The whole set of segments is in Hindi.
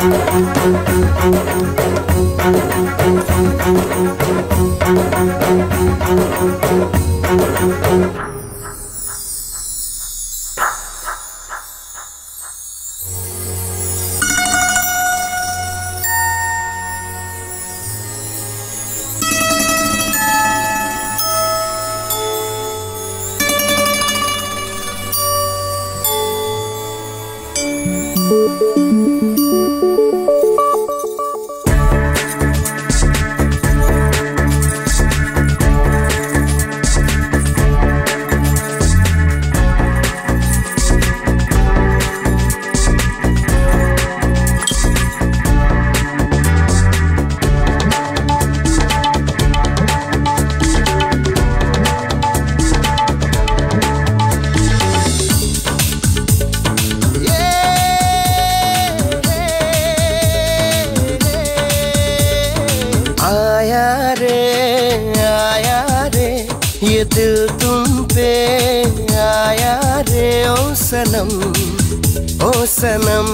ये दिल तुम पे आया रे ओ सनम, ओ सनम।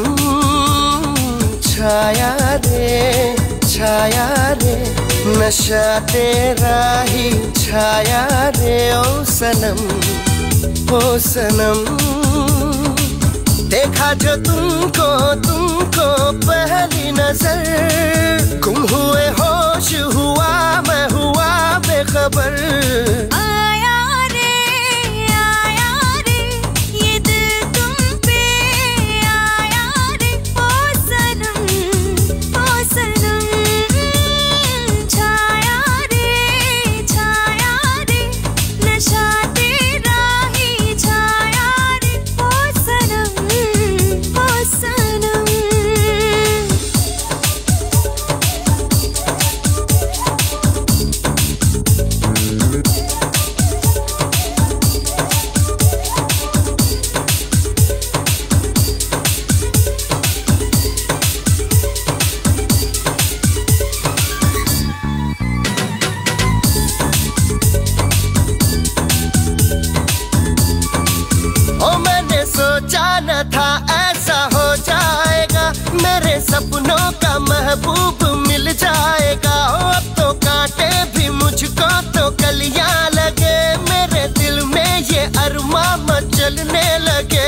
छाया रे नशा तेरा ही छाया रे ओ सनम, ओ सनम। देखा जो तुमको पहली नजर, गुम हुए होश हुआ मैं हुआ बेखबर। था ऐसा हो जाएगा, मेरे सपनों का महबूब मिल जाएगा। अब तो कांटे भी मुझको तो कलियां लगे, मेरे दिल में ये अरमा मचलने लगे।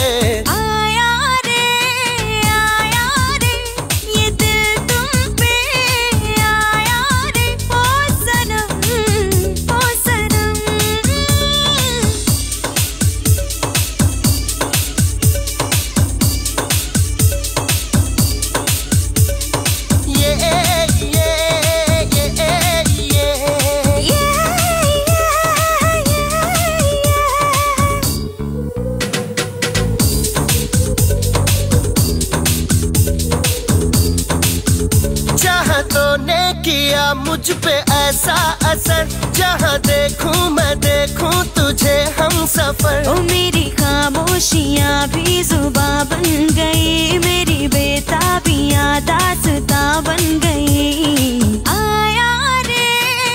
किया मुझ पे ऐसा असर, जहाँ देखूं मैं देखूं तुझे हम सफर। ओ मेरी खामोशियाँ भी जुबां बन गई, मेरी बेताबियाँ दास्तां बन गई। आया रे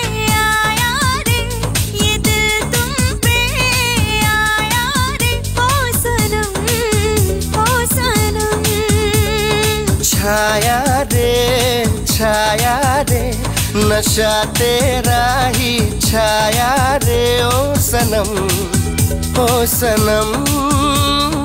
ये दिल तुम पे आया रे ओ सनम, ओ सनम। छाया रे नशा तेरा ही छाया रे ओ सनम, ओ सनम।